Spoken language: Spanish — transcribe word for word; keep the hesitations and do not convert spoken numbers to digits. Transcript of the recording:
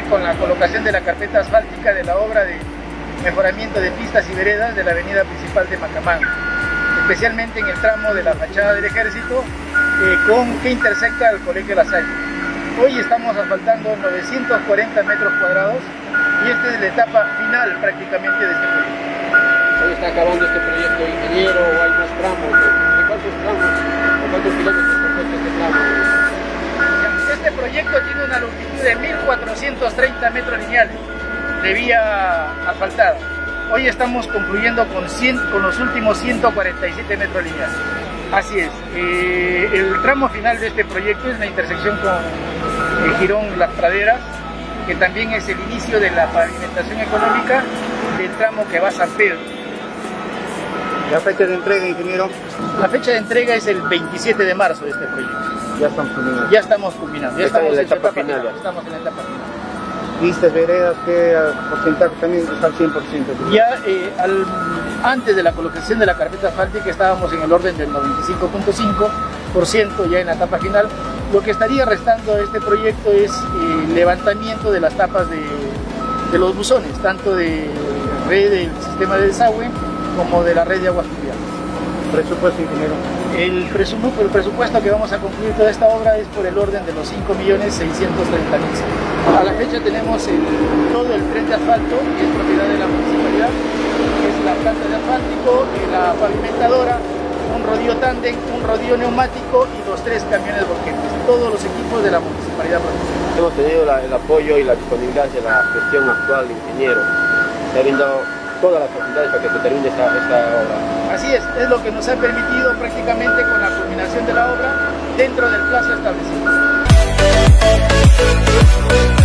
con la colocación de la carpeta asfáltica de la obra de mejoramiento de pistas y veredas de la avenida principal de Macamán, especialmente en el tramo de la fachada del Ejército eh, con que intersecta al Colegio La Salle. Hoy estamos asfaltando novecientos cuarenta metros cuadrados y esta es la etapa final prácticamente de este proyecto. Hoy está acabando este proyecto, ingeniero, o hay más tramos. ¿De cuántos tramos o cuántos kilómetros compuesta este tramo? Este proyecto tiene una longitud de mil cuatrocientos treinta metros lineales de vía asfaltada. Hoy estamos concluyendo con, cien, con los últimos ciento cuarenta y siete metros lineales. Así es, eh, el tramo final de este proyecto es la intersección con el jirón Las Praderas, que también es el inicio de la pavimentación económica del tramo que va a San Pedro. ¿La fecha de entrega, ingeniero? La fecha de entrega es el veintisiete de marzo de este proyecto. Ya estamos culminando. Ya estamos culminando. Ya Está estamos en la en etapa etapa final. final. Estamos en la etapa final. Vistas, veredas, ¿qué porcentaje también está al cien por ciento? Ya eh, al, antes de la colocación de la carpeta asfáltica estábamos en el orden del noventa y cinco punto cinco por ciento ya en la etapa final. Lo que estaría restando a este proyecto es eh, el levantamiento de las tapas de, de los buzones, tanto de red del sistema de desagüe como de la red de aguas pluviales. Presupuesto, ingeniero. El, presumo, el presupuesto que vamos a concluir toda esta obra es por el orden de los cinco millones seiscientos treinta mil. A la fecha tenemos el, todo el tren de asfalto, que es propiedad de la municipalidad, que es la planta de asfáltico, la pavimentadora, un rodillo tándem, un rodillo neumático y los tres camiones volquetes, todos los equipos de la municipalidad provincial. Hemos tenido la, el apoyo y la disponibilidad de la gestión actual de ingeniero. Se ha brindado todas las facilidades para que se termine esta, esta obra. Así es, es lo que nos ha permitido prácticamente con la culminación de la obra dentro del plazo establecido.